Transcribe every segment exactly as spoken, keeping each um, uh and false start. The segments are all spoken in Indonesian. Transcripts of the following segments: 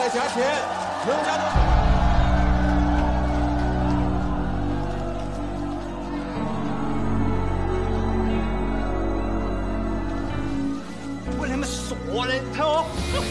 的价钱能加多少？ 我他妈傻的，睇我！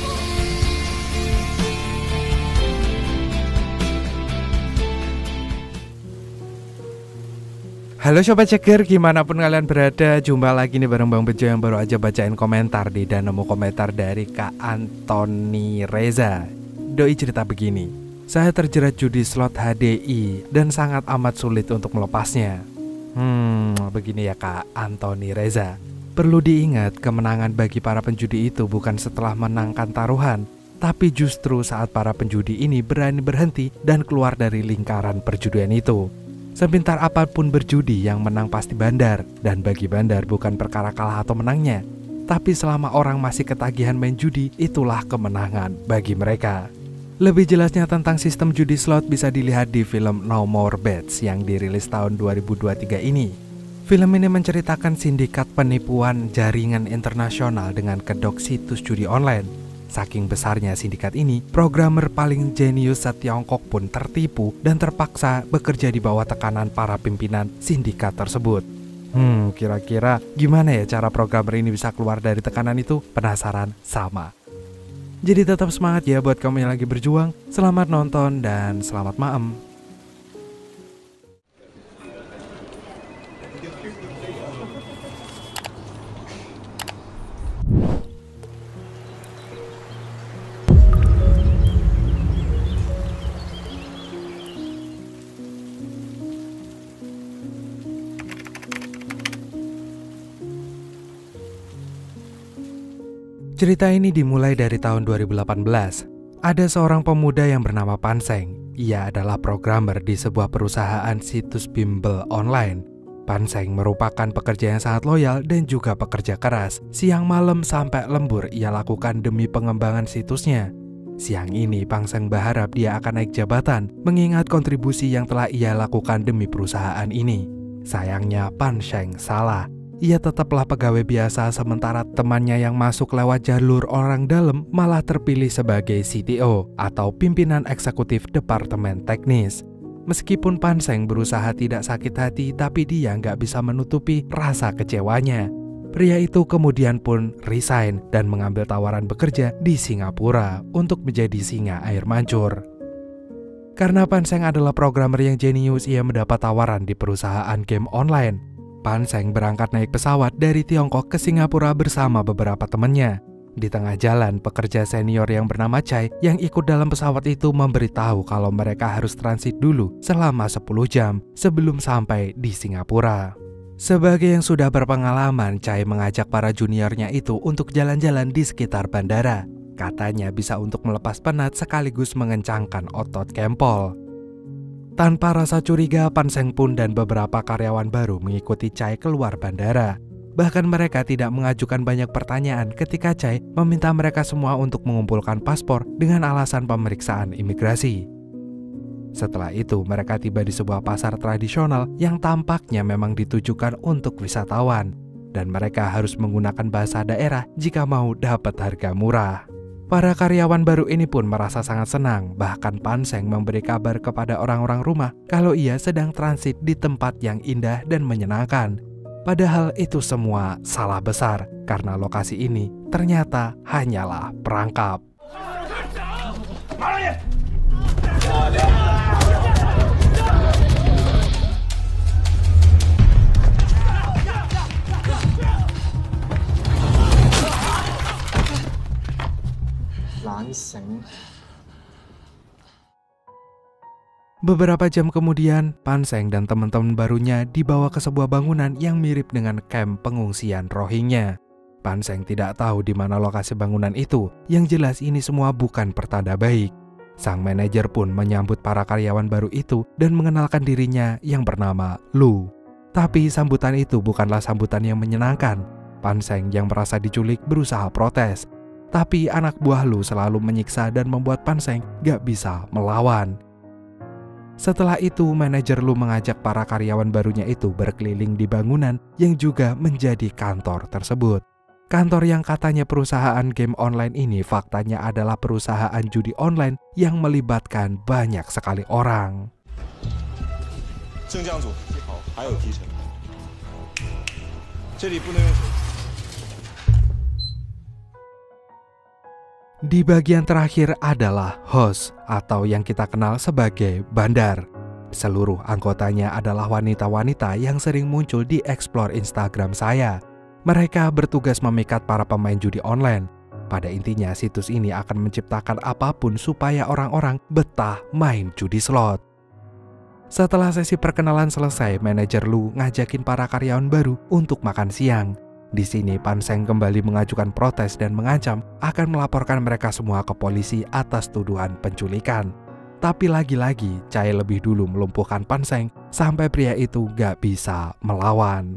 Halo Sobat Ceger, gimana pun kalian berada, jumpa lagi nih bareng Bang Bejo yang baru aja bacain komentar di dan nemu komentar dari Kak Antoni Reza. Doi cerita begini, saya terjerat judi slot H D I dan sangat amat sulit untuk melepasnya. Hmm, begini ya Kak Antoni Reza. Perlu diingat, kemenangan bagi para penjudi itu bukan setelah menangkan taruhan, tapi justru saat para penjudi ini berani berhenti dan keluar dari lingkaran perjudian itu. Sepintar apapun berjudi, yang menang pasti bandar. Dan bagi bandar bukan perkara kalah atau menangnya, tapi selama orang masih ketagihan main judi, itulah kemenangan bagi mereka. Lebih jelasnya tentang sistem judi slot bisa dilihat di film No More Bets yang dirilis tahun dua ribu dua puluh tiga ini. Film ini menceritakan sindikat penipuan jaringan internasional dengan kedok situs judi online. Saking besarnya sindikat ini, programmer paling jenius se-Tiongkok pun tertipu dan terpaksa bekerja di bawah tekanan para pimpinan sindikat tersebut. Hmm, kira-kira gimana ya cara programmer ini bisa keluar dari tekanan itu? Penasaran? Sama. Jadi tetap semangat ya buat kamu yang lagi berjuang. Selamat nonton dan selamat maem. Cerita ini dimulai dari tahun dua ribu delapan belas. Ada seorang pemuda yang bernama Pan Seng. Ia adalah programmer di sebuah perusahaan situs bimbel online. Pan Seng merupakan pekerja yang sangat loyal dan juga pekerja keras. Siang malam sampai lembur ia lakukan demi pengembangan situsnya. Siang ini Pan Seng berharap dia akan naik jabatan mengingat kontribusi yang telah ia lakukan demi perusahaan ini. Sayangnya Pan Seng salah. Ia tetaplah pegawai biasa sementara temannya yang masuk lewat jalur orang dalam malah terpilih sebagai C T O atau pimpinan eksekutif departemen teknis. Meskipun Pan Seng berusaha tidak sakit hati, tapi dia nggak bisa menutupi rasa kecewanya. Pria itu kemudian pun resign dan mengambil tawaran bekerja di Singapura untuk menjadi singa air mancur. Karena Pan Seng adalah programmer yang jenius, ia mendapat tawaran di perusahaan game online. Pan Seng berangkat naik pesawat dari Tiongkok ke Singapura bersama beberapa temannya. Di tengah jalan, pekerja senior yang bernama Chai yang ikut dalam pesawat itu memberitahu kalau mereka harus transit dulu selama sepuluh jam sebelum sampai di Singapura. Sebagai yang sudah berpengalaman, Chai mengajak para juniornya itu untuk jalan-jalan di sekitar bandara. Katanya bisa untuk melepas penat sekaligus mengencangkan otot kempol. Tanpa rasa curiga, Pan Seng pun dan beberapa karyawan baru mengikuti Chai keluar bandara. Bahkan mereka tidak mengajukan banyak pertanyaan ketika Chai meminta mereka semua untuk mengumpulkan paspor dengan alasan pemeriksaan imigrasi. Setelah itu, mereka tiba di sebuah pasar tradisional yang tampaknya memang ditujukan untuk wisatawan. Dan mereka harus menggunakan bahasa daerah jika mau dapat harga murah. Para karyawan baru ini pun merasa sangat senang, bahkan Pan Seng memberi kabar kepada orang-orang rumah kalau ia sedang transit di tempat yang indah dan menyenangkan. Padahal itu semua salah besar, karena lokasi ini ternyata hanyalah perangkap. Beberapa jam kemudian, Pan Seng dan teman-teman barunya dibawa ke sebuah bangunan yang mirip dengan kamp pengungsian Rohingya. Pan Seng tidak tahu di mana lokasi bangunan itu, yang jelas ini semua bukan pertanda baik. Sang manajer pun menyambut para karyawan baru itu dan mengenalkan dirinya yang bernama Lu. Tapi sambutan itu bukanlah sambutan yang menyenangkan. Pan Seng yang merasa diculik berusaha protes. Tapi anak buah Lu selalu menyiksa dan membuat Pan Seng gak bisa melawan. Setelah itu, manajer Lu mengajak para karyawan barunya itu berkeliling di bangunan yang juga menjadi kantor tersebut. Kantor yang katanya perusahaan game online ini faktanya adalah perusahaan judi online yang melibatkan banyak sekali orang. Di bagian terakhir adalah host atau yang kita kenal sebagai bandar. Seluruh anggotanya adalah wanita-wanita yang sering muncul di explore Instagram saya. Mereka bertugas memikat para pemain judi online. Pada intinya situs ini akan menciptakan apapun supaya orang-orang betah main judi slot. Setelah sesi perkenalan selesai, manajer Lu ngajakin para karyawan baru untuk makan siang. Di sini Pan Seng kembali mengajukan protes dan mengancam akan melaporkan mereka semua ke polisi atas tuduhan penculikan. Tapi lagi-lagi Chai lebih dulu melumpuhkan Pan Seng sampai pria itu gak bisa melawan.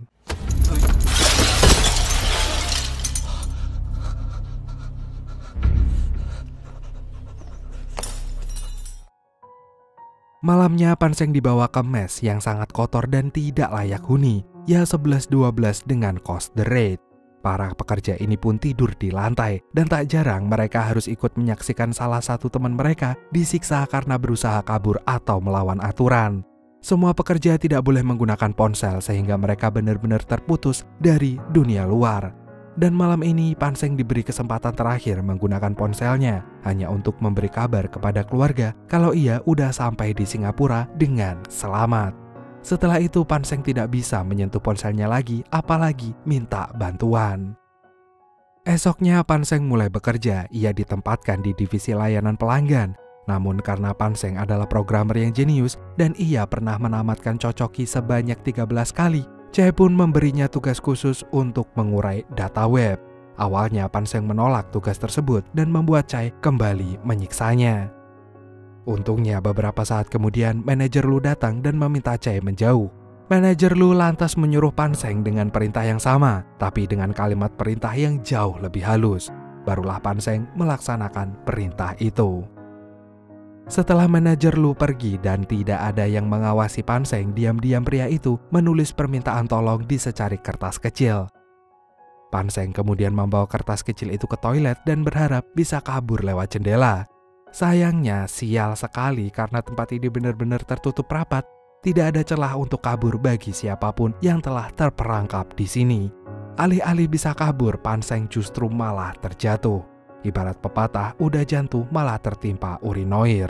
Malamnya Pan Seng dibawa ke mes yang sangat kotor dan tidak layak huni, ya sebelas dua belas dengan cost the rate. Para pekerja ini pun tidur di lantai dan tak jarang mereka harus ikut menyaksikan salah satu teman mereka disiksa karena berusaha kabur atau melawan aturan. Semua pekerja tidak boleh menggunakan ponsel sehingga mereka benar-benar terputus dari dunia luar. Dan malam ini Pan Seng diberi kesempatan terakhir menggunakan ponselnya hanya untuk memberi kabar kepada keluarga kalau ia udah sampai di Singapura dengan selamat. Setelah itu Pan Seng tidak bisa menyentuh ponselnya lagi, apalagi minta bantuan. Esoknya Pan Seng mulai bekerja. Ia ditempatkan di divisi layanan pelanggan. Namun karena Pan Seng adalah programmer yang jenius dan ia pernah menamatkan Cocoki sebanyak tiga belas kali, Chai pun memberinya tugas khusus untuk mengurai data web. Awalnya Pan Seng menolak tugas tersebut dan membuat Chai kembali menyiksanya. Untungnya beberapa saat kemudian manajer Lu datang dan meminta Chai menjauh. Manajer Lu lantas menyuruh Pan Seng dengan perintah yang sama, tapi dengan kalimat perintah yang jauh lebih halus. Barulah Pan Seng melaksanakan perintah itu. Setelah manajer Lu pergi dan tidak ada yang mengawasi Pan Seng, diam-diam pria itu menulis permintaan tolong di secari kertas kecil. Pan Seng kemudian membawa kertas kecil itu ke toilet dan berharap bisa kabur lewat jendela. Sayangnya sial sekali karena tempat ini benar-benar tertutup rapat. Tidak ada celah untuk kabur bagi siapapun yang telah terperangkap di sini. Alih-alih bisa kabur, Pan Seng justru malah terjatuh. Ibarat pepatah, udah jantung malah tertimpa urinoir.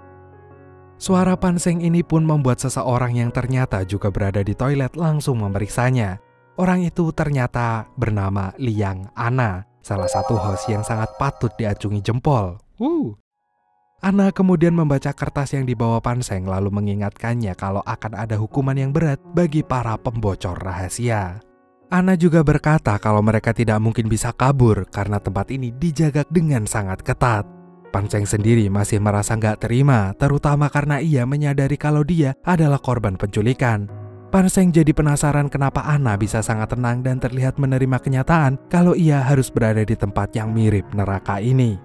Suara Pan Seng ini pun membuat seseorang yang ternyata juga berada di toilet langsung memeriksanya. Orang itu ternyata bernama Liang Ana, salah satu host yang sangat patut diacungi jempol. Uh. Ana kemudian membaca kertas yang dibawa Pan Seng lalu mengingatkannya kalau akan ada hukuman yang berat bagi para pembocor rahasia. Ana juga berkata kalau mereka tidak mungkin bisa kabur karena tempat ini dijaga dengan sangat ketat. Pan Seng sendiri masih merasa nggak terima, terutama karena ia menyadari kalau dia adalah korban penculikan. Pan Seng jadi penasaran kenapa Ana bisa sangat tenang dan terlihat menerima kenyataan kalau ia harus berada di tempat yang mirip neraka ini.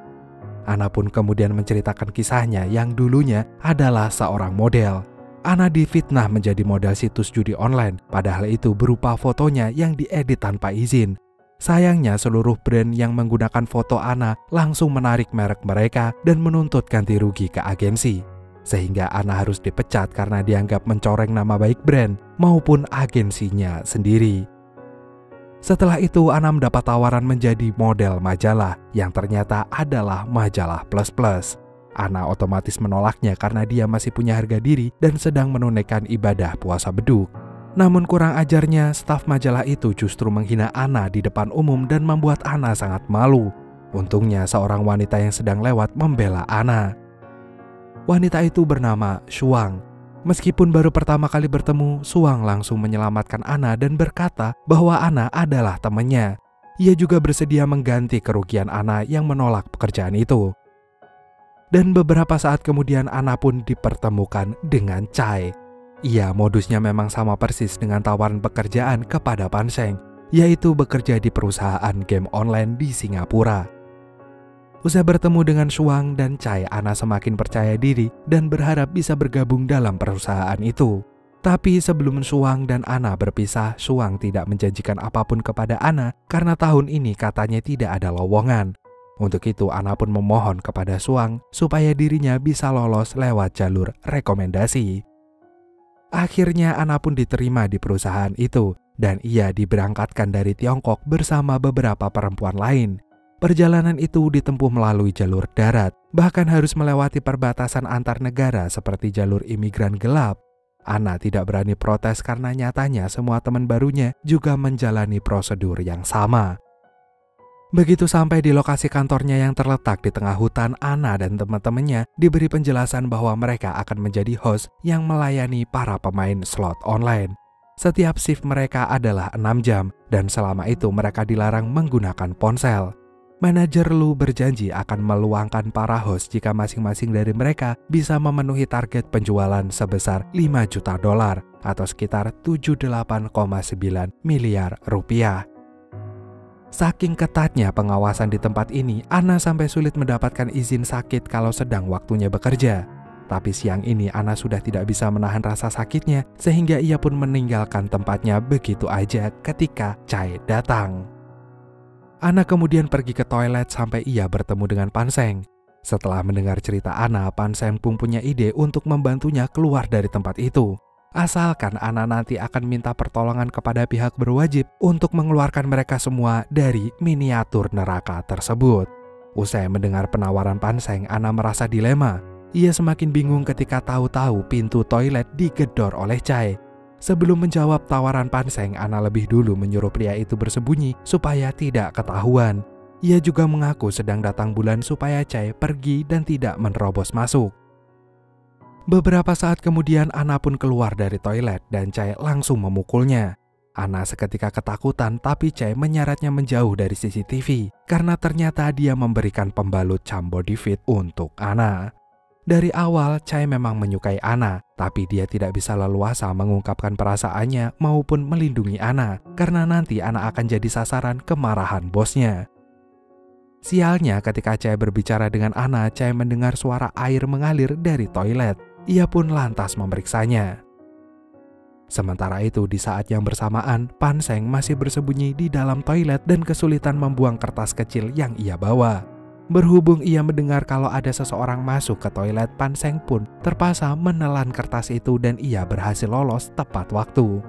Ana pun kemudian menceritakan kisahnya yang dulunya adalah seorang model. Ana difitnah menjadi model situs judi online, padahal itu berupa fotonya yang diedit tanpa izin. Sayangnya seluruh brand yang menggunakan foto Ana langsung menarik merek mereka dan menuntut ganti rugi ke agensi. Sehingga Ana harus dipecat karena dianggap mencoreng nama baik brand maupun agensinya sendiri. Setelah itu Ana mendapat tawaran menjadi model majalah yang ternyata adalah majalah Plus Plus. Ana otomatis menolaknya karena dia masih punya harga diri dan sedang menunaikan ibadah puasa beduk. Namun kurang ajarnya, staf majalah itu justru menghina Ana di depan umum dan membuat Ana sangat malu. Untungnya seorang wanita yang sedang lewat membela Ana. Wanita itu bernama Shuang. Meskipun baru pertama kali bertemu, Shuang langsung menyelamatkan Ana dan berkata bahwa Ana adalah temannya. Ia juga bersedia mengganti kerugian Ana yang menolak pekerjaan itu. Dan beberapa saat kemudian Ana pun dipertemukan dengan Chai. Ia modusnya memang sama persis dengan tawaran pekerjaan kepada Pan Seng, yaitu bekerja di perusahaan game online di Singapura. Usai bertemu dengan Shuang dan Chai, Ana semakin percaya diri dan berharap bisa bergabung dalam perusahaan itu. Tapi sebelum Suang dan Ana berpisah, Suang tidak menjanjikan apapun kepada Ana karena tahun ini katanya tidak ada lowongan. Untuk itu Ana pun memohon kepada Suang supaya dirinya bisa lolos lewat jalur rekomendasi. Akhirnya Ana pun diterima di perusahaan itu dan ia diberangkatkan dari Tiongkok bersama beberapa perempuan lain. Perjalanan itu ditempuh melalui jalur darat, bahkan harus melewati perbatasan antar negara seperti jalur imigran gelap. Ana tidak berani protes karena nyatanya semua teman barunya juga menjalani prosedur yang sama. Begitu sampai di lokasi kantornya yang terletak di tengah hutan, Ana dan teman-temannya diberi penjelasan bahwa mereka akan menjadi host yang melayani para pemain slot online. Setiap shift mereka adalah enam jam dan selama itu mereka dilarang menggunakan ponsel. Manajer Lu berjanji akan meluangkan para host jika masing-masing dari mereka bisa memenuhi target penjualan sebesar lima juta dolar atau sekitar tujuh puluh delapan koma sembilan miliar rupiah. Saking ketatnya pengawasan di tempat ini, Ana sampai sulit mendapatkan izin sakit kalau sedang waktunya bekerja. Tapi siang ini Ana sudah tidak bisa menahan rasa sakitnya sehingga ia pun meninggalkan tempatnya begitu aja ketika Chae datang. Ana kemudian pergi ke toilet sampai ia bertemu dengan Pan Seng. Setelah mendengar cerita Ana, Pan Seng pun punya ide untuk membantunya keluar dari tempat itu. Asalkan Ana nanti akan minta pertolongan kepada pihak berwajib untuk mengeluarkan mereka semua dari miniatur neraka tersebut. Usai mendengar penawaran Pan Seng, Ana merasa dilema. Ia semakin bingung ketika tahu-tahu pintu toilet digedor oleh Chae. Sebelum menjawab tawaran Pan Seng, Ana lebih dulu menyuruh pria itu bersembunyi supaya tidak ketahuan. Ia juga mengaku sedang datang bulan supaya Chae pergi dan tidak menerobos masuk. Beberapa saat kemudian Ana pun keluar dari toilet dan Chae langsung memukulnya. Ana seketika ketakutan tapi Chae menyaratnya menjauh dari C C T V karena ternyata dia memberikan pembalut Cambo Divit untuk Ana. Dari awal, Chae memang menyukai Ana, tapi dia tidak bisa leluasa mengungkapkan perasaannya maupun melindungi Ana, karena nanti Ana akan jadi sasaran kemarahan bosnya. Sialnya ketika Chae berbicara dengan Ana, Chae mendengar suara air mengalir dari toilet. Ia pun lantas memeriksanya. Sementara itu, di saat yang bersamaan, Pan Seng masih bersembunyi di dalam toilet dan kesulitan membuang kertas kecil yang ia bawa. Berhubung ia mendengar kalau ada seseorang masuk ke toilet, Pan Seng pun terpaksa menelan kertas itu dan ia berhasil lolos tepat waktu.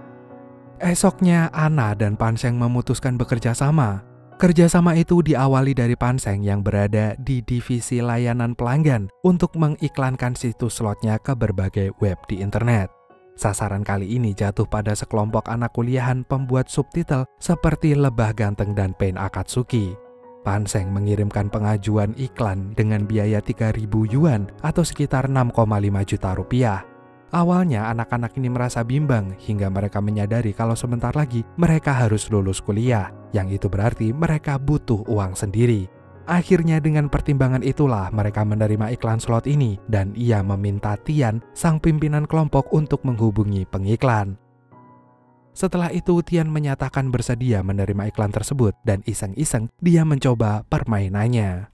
Esoknya, Ana dan Pan Seng memutuskan bekerja sama. Kerjasama itu diawali dari Pan Seng yang berada di divisi layanan pelanggan untuk mengiklankan situs slotnya ke berbagai web di internet. Sasaran kali ini jatuh pada sekelompok anak kuliahan pembuat subtitle seperti Lebah Ganteng dan Pain Akatsuki. Pan Seng mengirimkan pengajuan iklan dengan biaya tiga ribu yuan atau sekitar enam koma lima juta rupiah. Awalnya anak-anak ini merasa bimbang hingga mereka menyadari kalau sebentar lagi mereka harus lulus kuliah, yang itu berarti mereka butuh uang sendiri. Akhirnya dengan pertimbangan itulah mereka menerima iklan slot ini dan ia meminta Tian, sang pimpinan kelompok, untuk menghubungi pengiklan. Setelah itu Tian menyatakan bersedia menerima iklan tersebut dan iseng-iseng dia mencoba permainannya.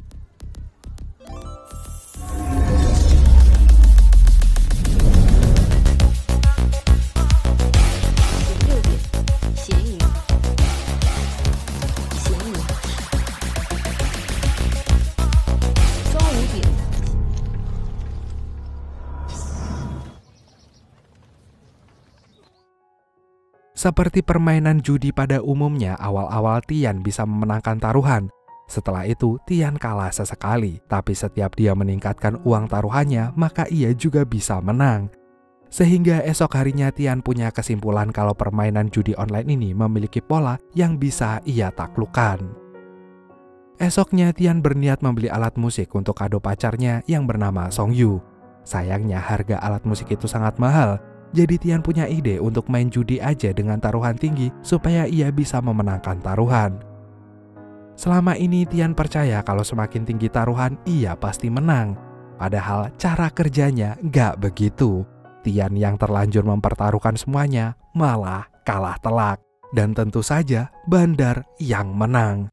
Seperti permainan judi pada umumnya, awal-awal Tian bisa memenangkan taruhan. Setelah itu, Tian kalah sesekali, tapi setiap dia meningkatkan uang taruhannya, maka ia juga bisa menang. Sehingga esok harinya Tian punya kesimpulan kalau permainan judi online ini memiliki pola yang bisa ia taklukkan. Esoknya Tian berniat membeli alat musik untuk kado pacarnya yang bernama Song Yu. Sayangnya harga alat musik itu sangat mahal. Jadi Tian punya ide untuk main judi aja dengan taruhan tinggi supaya ia bisa memenangkan taruhan. Selama ini Tian percaya kalau semakin tinggi taruhan ia pasti menang. Padahal cara kerjanya gak begitu. Tian yang terlanjur mempertaruhkan semuanya malah kalah telak. Dan tentu saja bandar yang menang.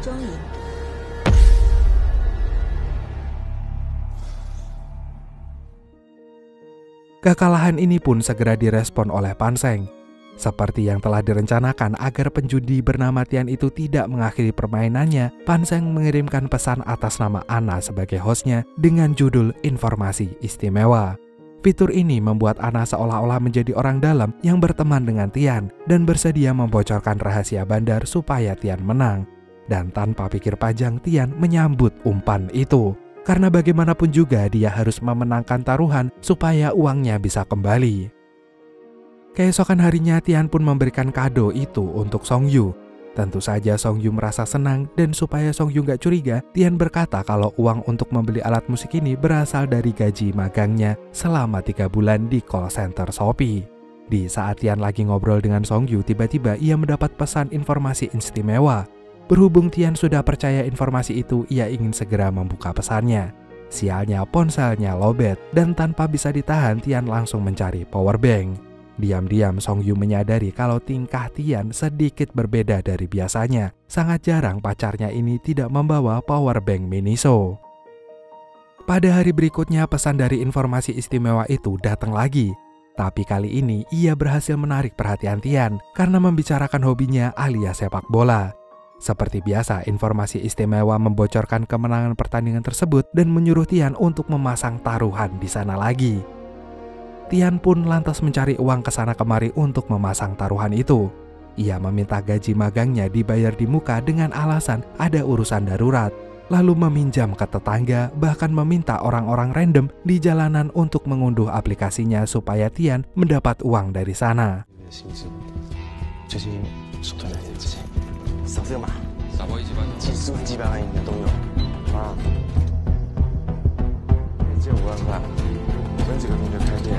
庄赢。 Kekalahan ini pun segera direspon oleh Pan Sheng. Seperti yang telah direncanakan agar penjudi bernama Tian itu tidak mengakhiri permainannya, Pan Sheng mengirimkan pesan atas nama Anna sebagai hostnya dengan judul Informasi Istimewa. Fitur ini membuat Anna seolah-olah menjadi orang dalam yang berteman dengan Tian dan bersedia membocorkan rahasia bandar supaya Tian menang. Dan tanpa pikir panjang, Tian menyambut umpan itu. Karena bagaimanapun juga dia harus memenangkan taruhan supaya uangnya bisa kembali. Keesokan harinya Tian pun memberikan kado itu untuk Song Yu. Tentu saja Song Yu merasa senang dan supaya Song Yu gak curiga, Tian berkata kalau uang untuk membeli alat musik ini berasal dari gaji magangnya selama tiga bulan di call center Shopee. Di saat Tian lagi ngobrol dengan Song Yu, tiba-tiba ia mendapat pesan informasi istimewa. Berhubung Tian sudah percaya informasi itu, ia ingin segera membuka pesannya. Sialnya ponselnya lowbat dan tanpa bisa ditahan Tian langsung mencari power bank. Diam-diam Song Yu menyadari kalau tingkah Tian sedikit berbeda dari biasanya. Sangat jarang pacarnya ini tidak membawa power bank Miniso. Pada hari berikutnya pesan dari informasi istimewa itu datang lagi. Tapi kali ini ia berhasil menarik perhatian Tian karena membicarakan hobinya alias sepak bola. Seperti biasa, informasi istimewa membocorkan kemenangan pertandingan tersebut dan menyuruh Tian untuk memasang taruhan di sana lagi. Tian pun lantas mencari uang ke sana kemari untuk memasang taruhan itu. Ia meminta gaji magangnya dibayar di muka dengan alasan ada urusan darurat, lalu meminjam ke tetangga, bahkan meminta orang-orang random di jalanan untuk mengunduh aplikasinya supaya Tian mendapat uang dari sana. 扫这个码，打包一几万，几十万、几百万的都有。啊，借五万块，我跟几个同学开店。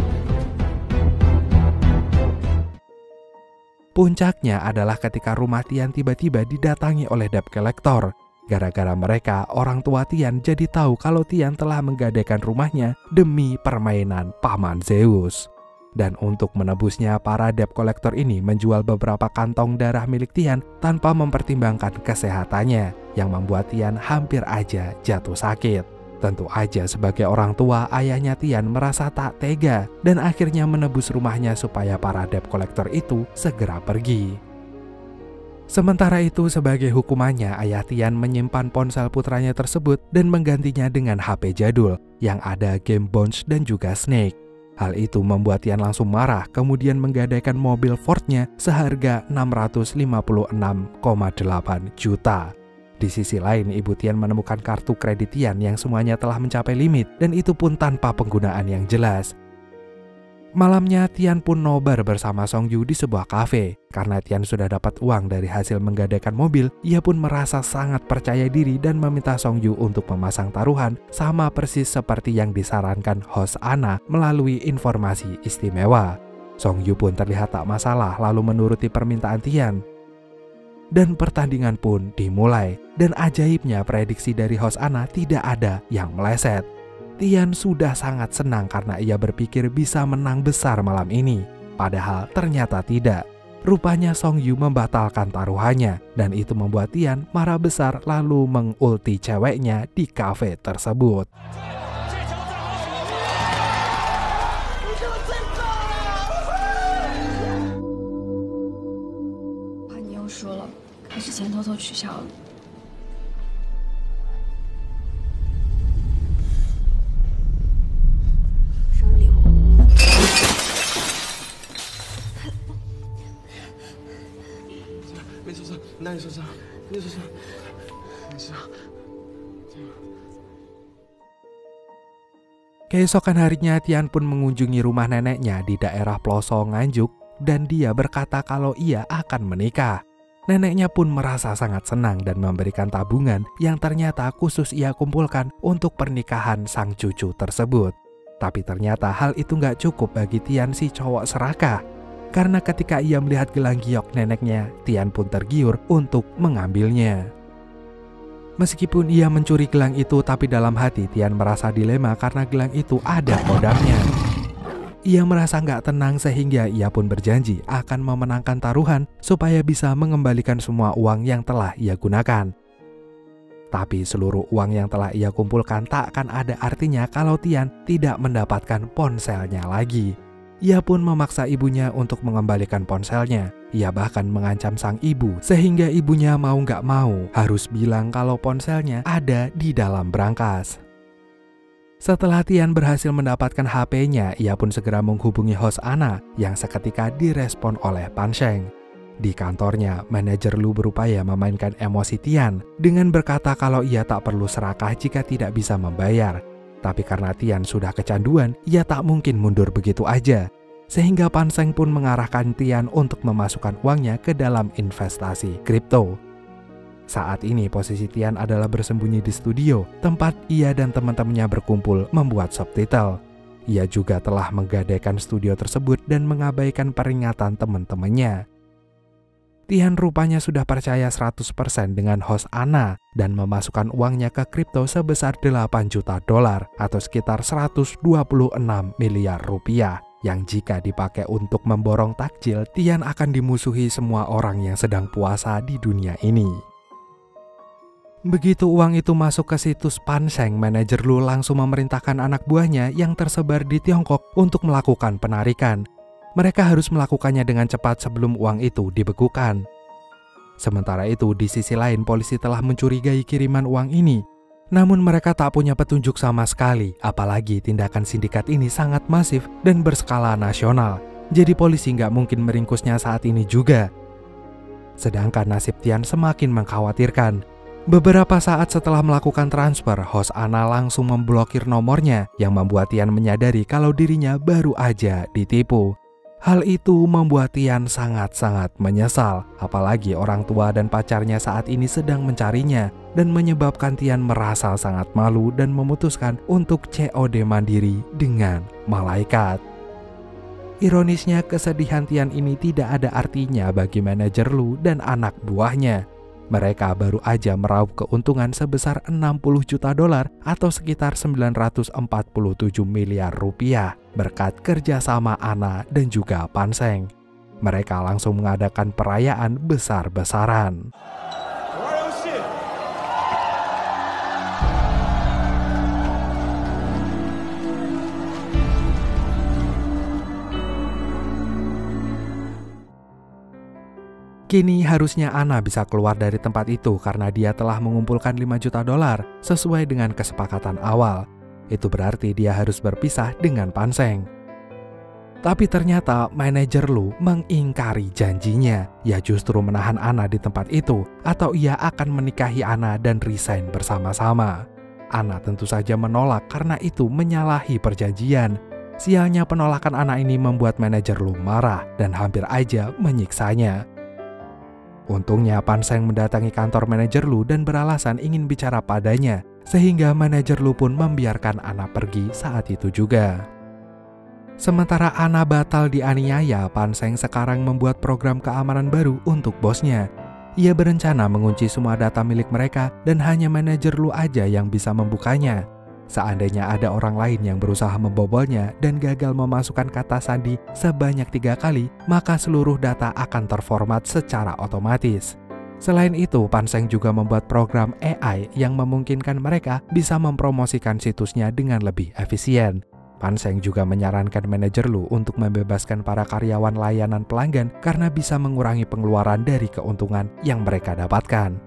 Puncaknya adalah ketika rumah Tian tiba-tiba didatangi oleh debt collector. Gara-gara mereka, orang tua Tian jadi tahu kalau Tian telah menggadaikan rumahnya demi permainan Paman Zeus. Dan untuk menebusnya, para debt collector ini menjual beberapa kantong darah milik Tian tanpa mempertimbangkan kesehatannya, yang membuat Tian hampir aja jatuh sakit. Tentu aja sebagai orang tua, ayahnya Tian merasa tak tega dan akhirnya menebus rumahnya supaya para debt collector itu segera pergi. Sementara itu, sebagai hukumannya, ayah Tian menyimpan ponsel putranya tersebut dan menggantinya dengan H P jadul yang ada game Bounce dan juga Snake. Hal itu membuat Tian langsung marah, kemudian menggadaikan mobil Ford-nya seharga enam ratus lima puluh enam koma delapan juta. Di sisi lain, ibu Tian menemukan kartu kredit Tian yang semuanya telah mencapai limit dan itu pun tanpa penggunaan yang jelas. Malamnya Tian pun nobar bersama Song Yu di sebuah kafe. Karena Tian sudah dapat uang dari hasil menggadaikan mobil, ia pun merasa sangat percaya diri dan meminta Song Yu untuk memasang taruhan, sama persis seperti yang disarankan host Anna melalui informasi istimewa. Song Yu pun terlihat tak masalah lalu menuruti permintaan Tian. Dan pertandingan pun dimulai, dan ajaibnya prediksi dari host Anna tidak ada yang meleset. Tian sudah sangat senang karena ia berpikir bisa menang besar malam ini. Padahal ternyata tidak. Rupanya Song Yu membatalkan taruhannya dan itu membuat Tian marah besar lalu mengulti ceweknya di kafe tersebut. 哪里受伤？你受伤？没事。 Keesokan harinya Tian pun mengunjungi rumah neneknya di daerah pelosok Nganjuk dan dia berkata kalau ia akan menikah. Neneknya pun merasa sangat senang dan memberikan tabungan yang ternyata khusus ia kumpulkan untuk pernikahan sang cucu tersebut. Tapi ternyata hal itu nggak cukup bagi Tian si cowok serakah. Karena ketika ia melihat gelang giok neneknya, Tian pun tergiur untuk mengambilnya. Meskipun ia mencuri gelang itu, tapi dalam hati Tian merasa dilema karena gelang itu ada kodamnya. Ia merasa nggak tenang sehingga ia pun berjanji akan memenangkan taruhan supaya bisa mengembalikan semua uang yang telah ia gunakan. Tapi seluruh uang yang telah ia kumpulkan tak akan ada artinya kalau Tian tidak mendapatkan ponselnya lagi. Ia pun memaksa ibunya untuk mengembalikan ponselnya. Ia bahkan mengancam sang ibu sehingga ibunya mau nggak mau harus bilang kalau ponselnya ada di dalam brankas. Setelah Tian berhasil mendapatkan H P-nya, ia pun segera menghubungi host Anna yang seketika direspon oleh Pan Sheng. Di kantornya, manajer Lu berupaya memainkan emosi Tian dengan berkata kalau ia tak perlu serakah jika tidak bisa membayar. Tapi karena Tian sudah kecanduan, ia tak mungkin mundur begitu aja. Sehingga Pan Sheng pun mengarahkan Tian untuk memasukkan uangnya ke dalam investasi kripto. Saat ini posisi Tian adalah bersembunyi di studio, tempat ia dan teman-temannya berkumpul membuat subtitle. Ia juga telah menggadaikan studio tersebut dan mengabaikan peringatan teman-temannya. Tian rupanya sudah percaya seratus persen dengan host Anna dan memasukkan uangnya ke kripto sebesar delapan juta dolar atau sekitar seratus dua puluh enam miliar rupiah. Yang jika dipakai untuk memborong takjil, Tian akan dimusuhi semua orang yang sedang puasa di dunia ini. Begitu uang itu masuk ke situs Pan Sheng, manajer Lu langsung memerintahkan anak buahnya yang tersebar di Tiongkok untuk melakukan penarikan. Mereka harus melakukannya dengan cepat sebelum uang itu dibekukan. Sementara itu, di sisi lain polisi telah mencurigai kiriman uang ini. Namun mereka tak punya petunjuk sama sekali, apalagi tindakan sindikat ini sangat masif dan berskala nasional. Jadi polisi nggak mungkin meringkusnya saat ini juga. Sedangkan nasib Tian semakin mengkhawatirkan. Beberapa saat setelah melakukan transfer, host Anna langsung memblokir nomornya yang membuat Tian menyadari kalau dirinya baru aja ditipu. Hal itu membuat Tian sangat-sangat menyesal, apalagi orang tua dan pacarnya saat ini sedang mencarinya, dan menyebabkan Tian merasa sangat malu dan memutuskan untuk C O D mandiri dengan malaikat. Ironisnya, kesedihan Tian ini tidak ada artinya bagi manajer Lu dan anak buahnya. Mereka baru aja meraup keuntungan sebesar enam puluh juta dolar atau sekitar sembilan ratus empat puluh tujuh miliar rupiah berkat kerjasama Anna dan juga Pan Sheng. Mereka langsung mengadakan perayaan besar-besaran. Kini harusnya Anna bisa keluar dari tempat itu karena dia telah mengumpulkan lima juta dolar sesuai dengan kesepakatan awal. Itu berarti dia harus berpisah dengan Pan Sheng. Tapi ternyata manajer Lu mengingkari janjinya. Ia justru menahan Anna di tempat itu atau ia akan menikahi Anna dan resign bersama-sama. Anna tentu saja menolak karena itu menyalahi perjanjian. Sialnya penolakan Anna ini membuat manajer Lu marah dan hampir aja menyiksanya. Untungnya Pan Sheng mendatangi kantor manajer Lu dan beralasan ingin bicara padanya, sehingga manajer Lu pun membiarkan Anna pergi saat itu juga. Sementara Anna batal dianiaya, Pan Sheng sekarang membuat program keamanan baru untuk bosnya. Ia berencana mengunci semua data milik mereka dan hanya manajer Lu aja yang bisa membukanya. Seandainya ada orang lain yang berusaha membobolnya dan gagal memasukkan kata sandi sebanyak tiga kali, maka seluruh data akan terformat secara otomatis. Selain itu, Pan Sheng juga membuat program A I yang memungkinkan mereka bisa mempromosikan situsnya dengan lebih efisien. Pan Sheng juga menyarankan manajer Lu untuk membebaskan para karyawan layanan pelanggan karena bisa mengurangi pengeluaran dari keuntungan yang mereka dapatkan.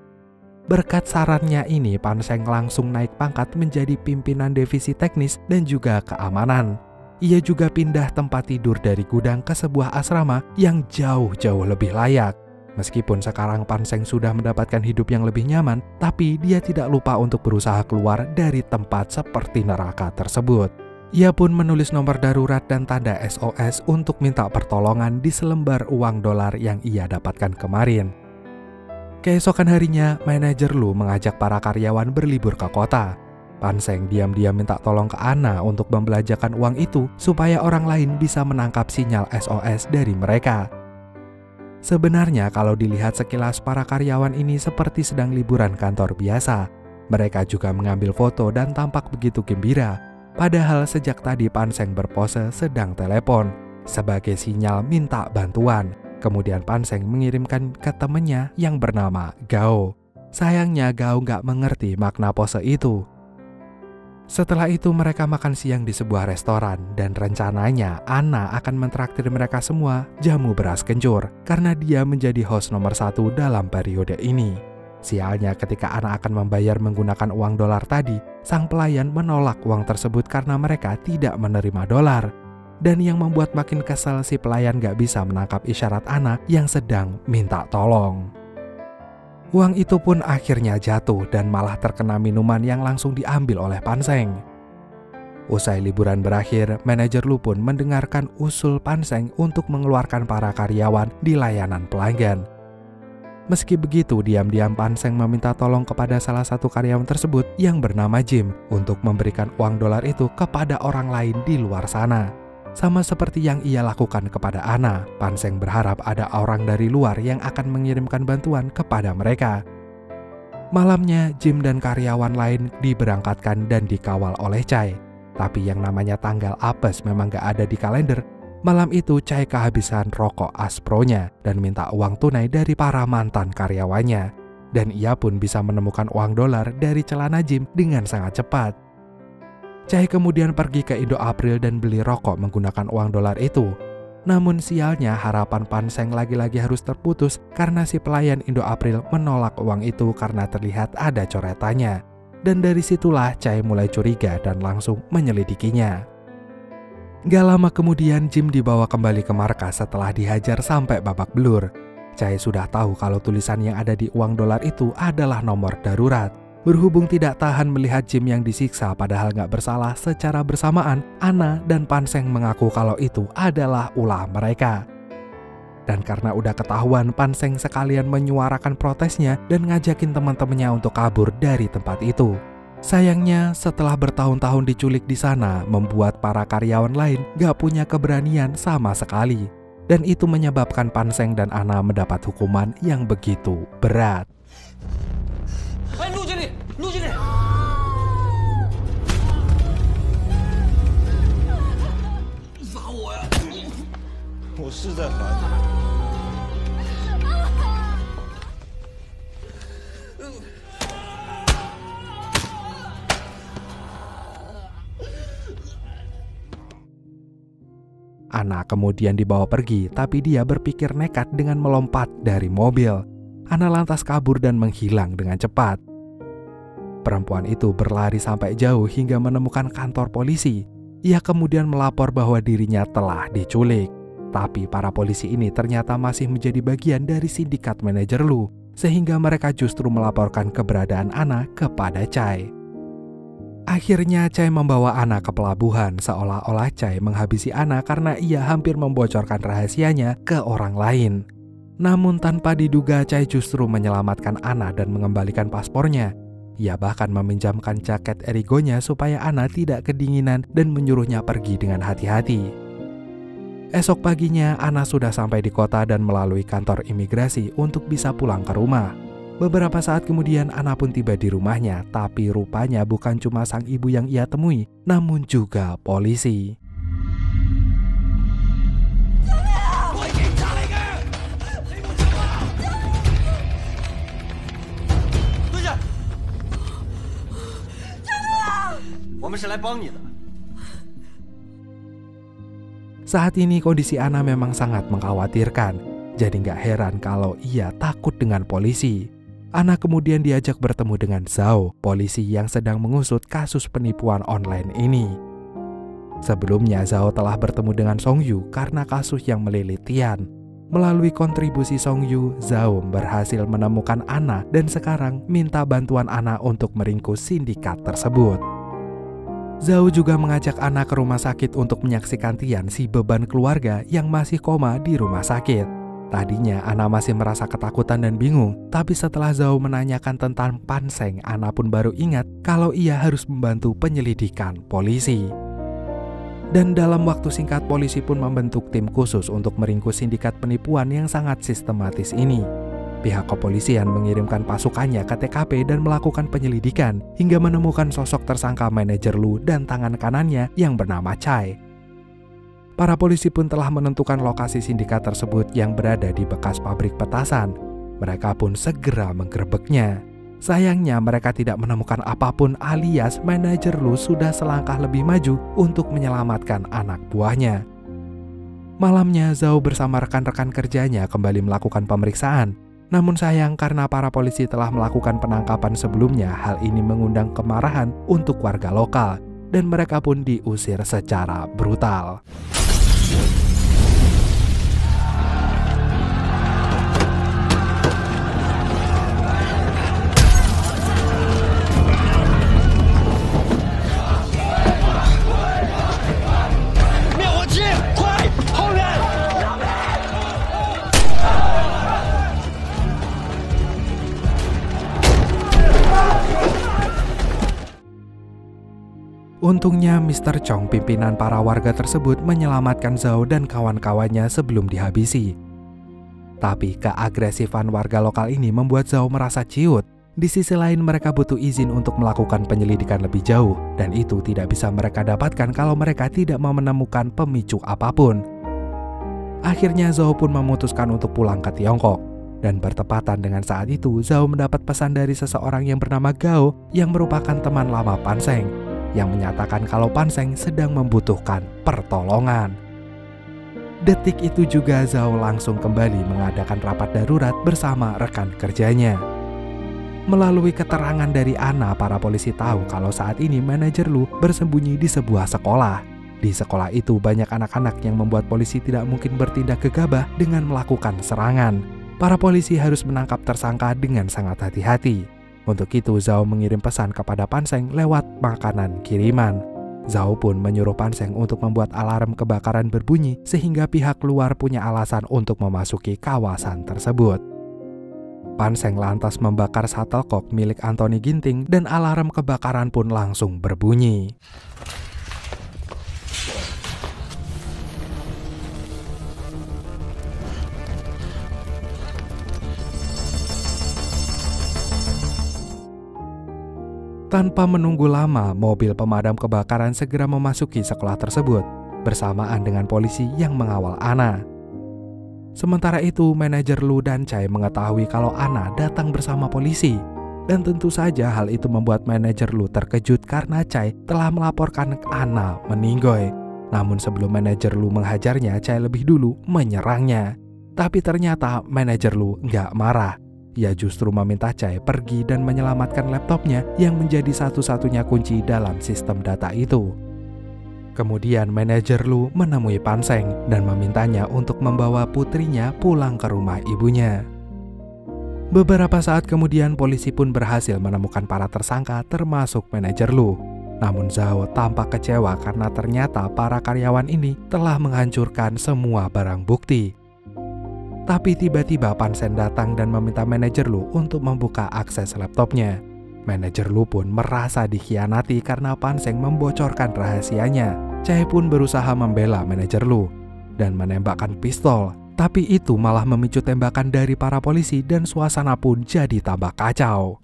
Berkat sarannya ini, Pan Sheng langsung naik pangkat menjadi pimpinan divisi teknis dan juga keamanan. Ia juga pindah tempat tidur dari gudang ke sebuah asrama yang jauh-jauh lebih layak. Meskipun sekarang Pan Sheng sudah mendapatkan hidup yang lebih nyaman, tapi dia tidak lupa untuk berusaha keluar dari tempat seperti neraka tersebut. Ia pun menulis nomor darurat dan tanda S O S untuk minta pertolongan di selembar uang dolar yang ia dapatkan kemarin. Keesokan harinya, manajer Lu mengajak para karyawan berlibur ke kota. Pan Sheng diam-diam minta tolong ke Anna untuk membelanjakan uang itu supaya orang lain bisa menangkap sinyal S O S dari mereka. Sebenarnya kalau dilihat sekilas, para karyawan ini seperti sedang liburan kantor biasa. Mereka juga mengambil foto dan tampak begitu gembira. Padahal sejak tadi Pan Sheng berpose sedang telepon sebagai sinyal minta bantuan. Kemudian Pan Sheng mengirimkan ke temannya yang bernama Gao. Sayangnya Gao nggak mengerti makna pose itu. Setelah itu mereka makan siang di sebuah restoran dan rencananya Anna akan mentraktir mereka semua jamu beras kencur karena dia menjadi host nomor satu dalam periode ini. Sialnya ketika Anna akan membayar menggunakan uang dolar tadi, sang pelayan menolak uang tersebut karena mereka tidak menerima dolar. Dan yang membuat makin kesal, si pelayan gak bisa menangkap isyarat Anna yang sedang minta tolong. Uang itu pun akhirnya jatuh dan malah terkena minuman yang langsung diambil oleh Pan Seng. Usai liburan berakhir, manajer Lu pun mendengarkan usul Pan Seng untuk mengeluarkan para karyawan di layanan pelanggan. Meski begitu, diam-diam Pan Seng meminta tolong kepada salah satu karyawan tersebut yang bernama Jim untuk memberikan uang dolar itu kepada orang lain di luar sana. Sama seperti yang ia lakukan kepada Anna, Pan Seng berharap ada orang dari luar yang akan mengirimkan bantuan kepada mereka. Malamnya, Jim dan karyawan lain diberangkatkan dan dikawal oleh Chai. Tapi yang namanya tanggal apes memang gak ada di kalender. Malam itu Chai kehabisan rokok Aspronya dan minta uang tunai dari para mantan karyawannya. Dan ia pun bisa menemukan uang dolar dari celana Jim dengan sangat cepat. Chai kemudian pergi ke Indo April dan beli rokok menggunakan uang dolar itu. Namun sialnya harapan Pan Seng lagi-lagi harus terputus karena si pelayan Indo April menolak uang itu karena terlihat ada coretannya. Dan dari situlah Chai mulai curiga dan langsung menyelidikinya. Gak lama kemudian Jim dibawa kembali ke markas setelah dihajar sampai babak belur. Chai sudah tahu kalau tulisan yang ada di uang dolar itu adalah nomor darurat. Berhubung tidak tahan melihat Jim yang disiksa padahal gak bersalah, secara bersamaan Anna dan Pan Seng mengaku kalau itu adalah ulah mereka. Dan karena udah ketahuan, Pan Seng sekalian menyuarakan protesnya dan ngajakin teman-temannya untuk kabur dari tempat itu. Sayangnya setelah bertahun-tahun diculik di sana, membuat para karyawan lain gak punya keberanian sama sekali. Dan itu menyebabkan Pan Seng dan Anna mendapat hukuman yang begitu berat. 哎，陆经理，陆经理，罚我呀！我是在罚你。 Anna kemudian dibawa pergi, tapi dia berpikir nekat dengan melompat dari mobil. Anna lantas kabur dan menghilang dengan cepat. Perempuan itu berlari sampai jauh hingga menemukan kantor polisi. Ia kemudian melapor bahwa dirinya telah diculik. Tapi para polisi ini ternyata masih menjadi bagian dari sindikat manajer Lu, sehingga mereka justru melaporkan keberadaan Anna kepada Chai. Akhirnya Chai membawa Anna ke pelabuhan, seolah-olah Chai menghabisi Anna karena ia hampir membocorkan rahasianya ke orang lain. Namun tanpa diduga Chai justru menyelamatkan Anna dan mengembalikan paspornya. Ia bahkan meminjamkan jaket Erigonya supaya Anna tidak kedinginan dan menyuruhnya pergi dengan hati-hati. Esok paginya Anna sudah sampai di kota dan melalui kantor imigrasi untuk bisa pulang ke rumah. Beberapa saat kemudian Anna pun tiba di rumahnya, tapi rupanya bukan cuma sang ibu yang ia temui, namun juga polisi. Saat ini kondisi Anna memang sangat mengkhawatirkan, jadi nggak heran kalau ia takut dengan polisi. Anna kemudian diajak bertemu dengan Zhao, polisi yang sedang mengusut kasus penipuan online ini. Sebelumnya Zhao telah bertemu dengan Song Yu karena kasus yang melilit Tian. Melalui kontribusi Song Yu, Zhao berhasil menemukan Anna dan sekarang minta bantuan Anna untuk meringkus sindikat tersebut. Zhao juga mengajak Anna ke rumah sakit untuk menyaksikan Tian, si beban keluarga yang masih koma di rumah sakit. Tadinya Anna masih merasa ketakutan dan bingung, tapi setelah Zhao menanyakan tentang Pan Seng, Anna pun baru ingat kalau ia harus membantu penyelidikan polisi. Dan dalam waktu singkat polisi pun membentuk tim khusus untuk meringkus sindikat penipuan yang sangat sistematis ini. Pihak kepolisian mengirimkan pasukannya ke T K P dan melakukan penyelidikan hingga menemukan sosok tersangka manajer Lu dan tangan kanannya yang bernama Chai. Para polisi pun telah menentukan lokasi sindikat tersebut yang berada di bekas pabrik petasan. Mereka pun segera menggerebeknya. Sayangnya mereka tidak menemukan apapun, alias manajer Lu sudah selangkah lebih maju untuk menyelamatkan anak buahnya. Malamnya Zhao bersama rekan-rekan kerjanya kembali melakukan pemeriksaan. Namun sayang karena para polisi telah melakukan penangkapan sebelumnya, hal ini mengundang kemarahan untuk warga lokal dan mereka pun diusir secara brutal. Untungnya mister Chong, pimpinan para warga tersebut, menyelamatkan Zhao dan kawan-kawannya sebelum dihabisi. Tapi keagresifan warga lokal ini membuat Zhao merasa ciut. Di sisi lain mereka butuh izin untuk melakukan penyelidikan lebih jauh, dan itu tidak bisa mereka dapatkan kalau mereka tidak mau menemukan pemicu apapun. Akhirnya Zhao pun memutuskan untuk pulang ke Tiongkok. Dan bertepatan dengan saat itu, Zhao mendapat pesan dari seseorang yang bernama Gao yang merupakan teman lama Pan Sheng, yang menyatakan kalau Pan Sheng sedang membutuhkan pertolongan. Detik itu juga Zhao langsung kembali mengadakan rapat darurat bersama rekan kerjanya. Melalui keterangan dari Anna, para polisi tahu kalau saat ini manajer Lu bersembunyi di sebuah sekolah. Di sekolah itu banyak anak-anak yang membuat polisi tidak mungkin bertindak gegabah dengan melakukan serangan. Para polisi harus menangkap tersangka dengan sangat hati-hati. Untuk itu Zhao mengirim pesan kepada Pan Sheng lewat makanan kiriman. Zhao pun menyuruh Pan Sheng untuk membuat alarm kebakaran berbunyi sehingga pihak luar punya alasan untuk memasuki kawasan tersebut. Pan Sheng lantas membakar shuttlecock milik Anthony Ginting dan alarm kebakaran pun langsung berbunyi. Tanpa menunggu lama, mobil pemadam kebakaran segera memasuki sekolah tersebut bersamaan dengan polisi yang mengawal Anna. Sementara itu, manajer Lu dan Chai mengetahui kalau Anna datang bersama polisi. Dan tentu saja hal itu membuat manajer Lu terkejut karena Chai telah melaporkan Anna meninggoy. Namun sebelum manajer Lu menghajarnya, Chai lebih dulu menyerangnya. Tapi ternyata manajer Lu nggak marah. Ia justru meminta Chai pergi dan menyelamatkan laptopnya yang menjadi satu-satunya kunci dalam sistem data itu. Kemudian manajer Lu menemui Pan Sheng dan memintanya untuk membawa putrinya pulang ke rumah ibunya. Beberapa saat kemudian polisi pun berhasil menemukan para tersangka termasuk manajer Lu. Namun Zhao tampak kecewa karena ternyata para karyawan ini telah menghancurkan semua barang bukti. Tapi tiba-tiba Pan Sheng datang dan meminta manajer Lu untuk membuka akses laptopnya. Manajer Lu pun merasa dikhianati karena Pan Sheng membocorkan rahasianya. Chai pun berusaha membela manajer Lu dan menembakkan pistol. Tapi itu malah memicu tembakan dari para polisi dan suasana pun jadi tambah kacau.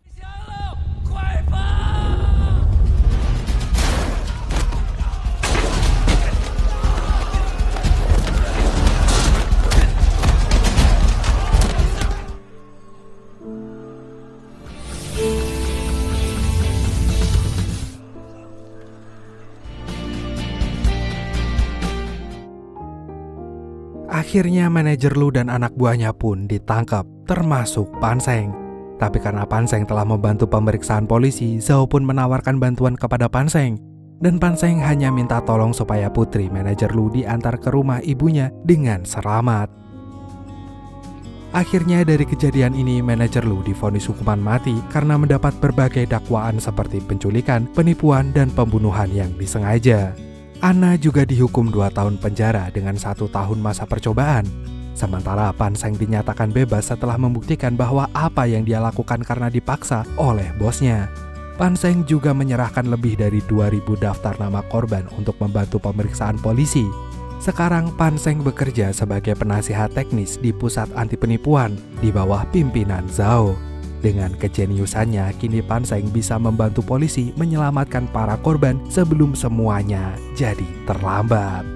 Akhirnya manajer Lu dan anak buahnya pun ditangkap, termasuk Pan Sheng. Tapi karena Pan Sheng telah membantu pemeriksaan polisi, Zhao pun menawarkan bantuan kepada Pan Sheng. Dan Pan Sheng hanya minta tolong supaya putri manajer Lu diantar ke rumah ibunya dengan selamat. Akhirnya dari kejadian ini manajer Lu divonis hukuman mati karena mendapat berbagai dakwaan seperti penculikan, penipuan, dan pembunuhan yang disengaja. Anna juga dihukum dua tahun penjara dengan satu tahun masa percobaan. Sementara Pan Sheng dinyatakan bebas setelah membuktikan bahwa apa yang dia lakukan karena dipaksa oleh bosnya. Pan Sheng juga menyerahkan lebih dari dua ribu daftar nama korban untuk membantu pemeriksaan polisi. Sekarang Pan Sheng bekerja sebagai penasihat teknis di pusat anti penipuan di bawah pimpinan Zhao. Dengan kejeniusannya, kini Pan Sheng bisa membantu polisi menyelamatkan para korban sebelum semuanya jadi terlambat.